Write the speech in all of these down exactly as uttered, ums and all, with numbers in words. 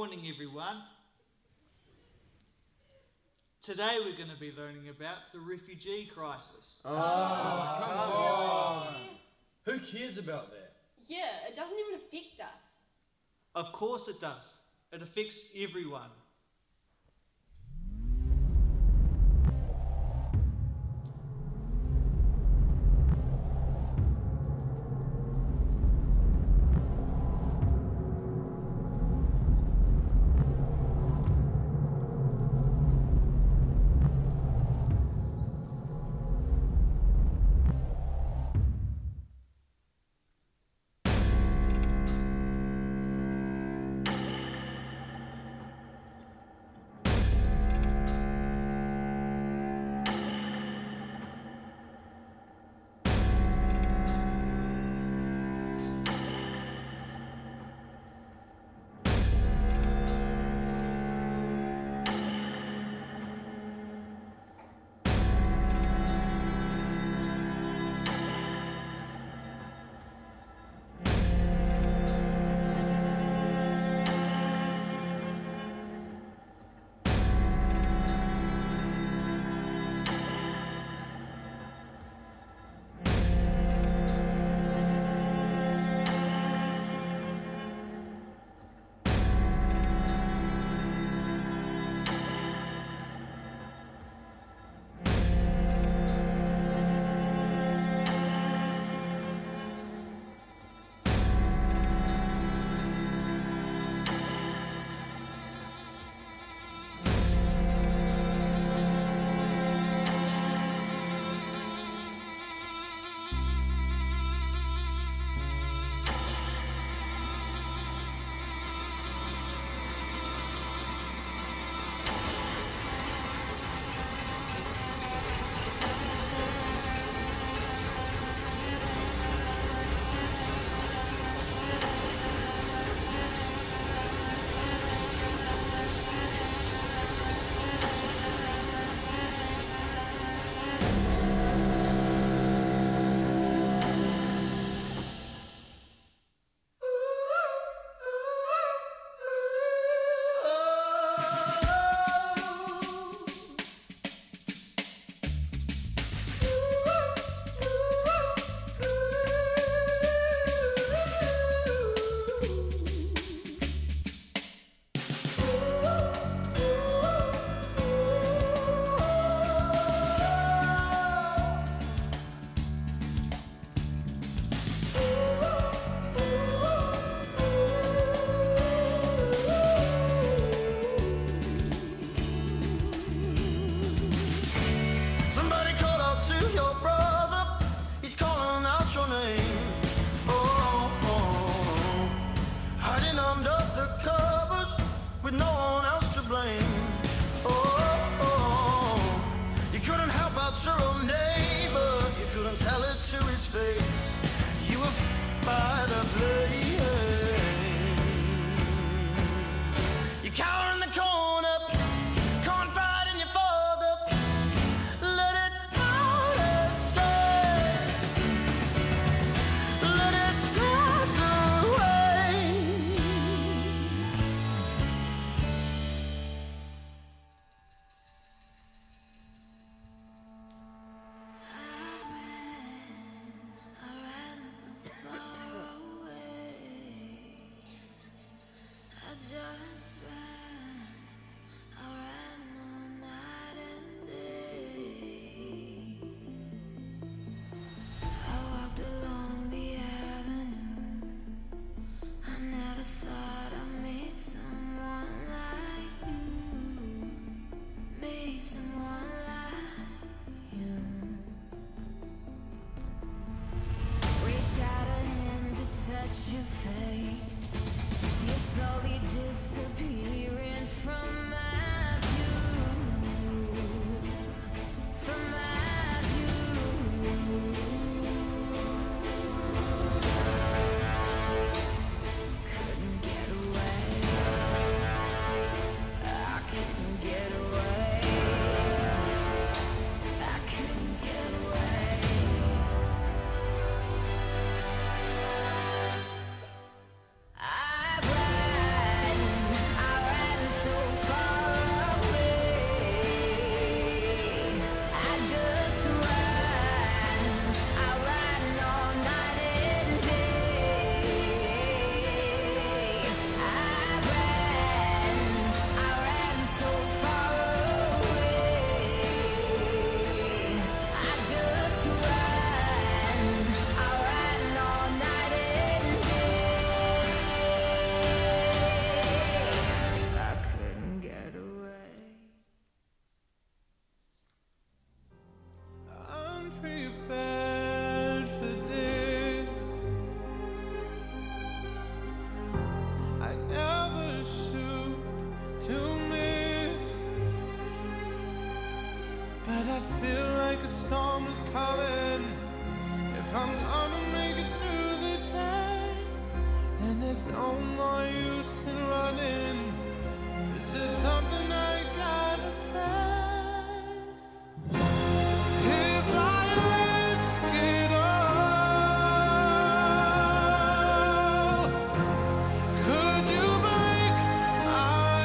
morning, everyone. Today we're going to be learning about the refugee crisis. Oh, come on! Who cares about that? Yeah, it doesn't even affect us. Of course it does. It affects everyone. but I feel like a storm is coming. If I'm gonna make it through the day, then there's no more use in running. This is something I gotta face. If I risk it all, could you break my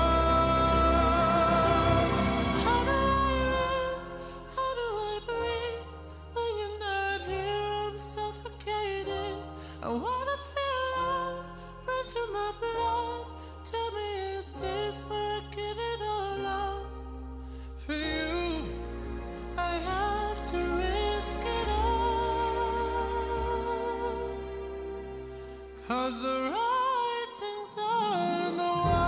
fall? How do I live? How do I breathe? When you're not here, I'm suffocating. I wanna feel love run through my blood. Tell me, is this where I give it all up? For you, I have to risk it all. 'Cause the writing's on the wall.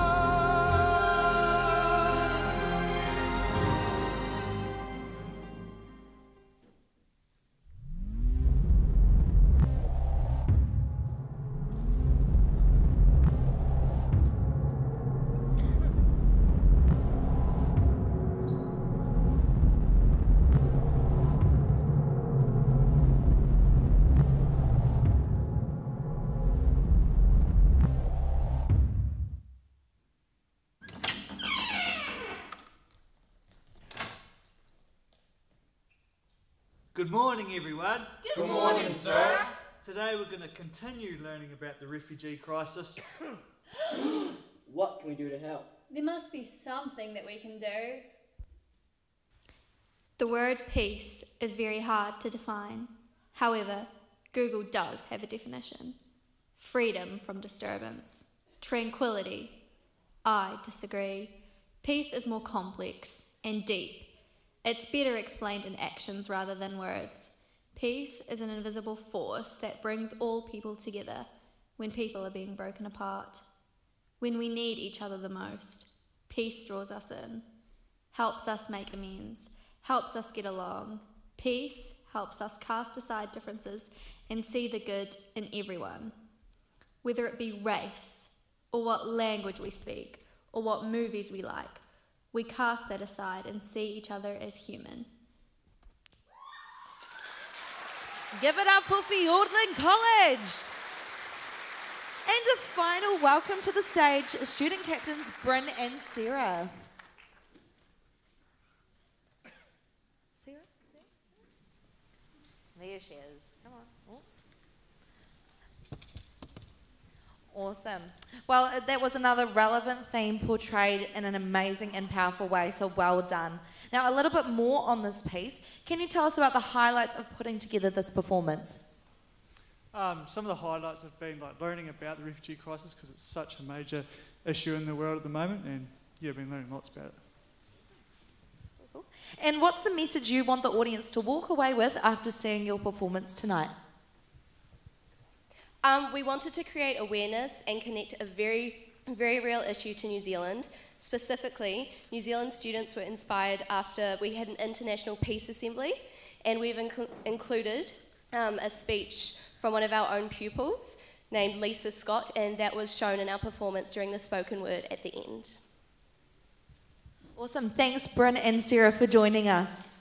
Good morning, everyone. Good, morning, sir. Today we're going to continue learning about the refugee crisis. What can we do to help? There must be something that we can do. The word peace is very hard to define. However, Google does have a definition. Freedom from disturbance. Tranquility. I disagree. Peace is more complex and deep. It's better explained in actions rather than words. Peace is an invisible force that brings all people together when people are being broken apart. When we need each other the most, peace draws us in, helps us make amends, helps us get along. Peace helps us cast aside differences and see the good in everyone. Whether it be race, or what language we speak, or what movies we like, we cast that aside and see each other as human. Give it up for Fiordland College! And a final welcome to the stage, student captains Bryn and Sarah. Sarah? There she is. Come on. Oh. Awesome. Well, that was another relevant theme portrayed in an amazing and powerful way, so well done. Now, a little bit more on this piece. Can you tell us about the highlights of putting together this performance? Um, some of the highlights have been like learning about the refugee crisis because it's such a major issue in the world at the moment, and yeah, I've been learning lots about it. Cool. And what's the message you want the audience to walk away with after seeing your performance tonight? Um, we wanted to create awareness and connect a very, very real issue to New Zealand. Specifically, New Zealand students were inspired after we had an International Peace Assembly, and we've inc included um, a speech from one of our own pupils named Lisa Scott, and that was shown in our performance during the spoken word at the end. Awesome. Thanks, Bryn and Sarah, for joining us.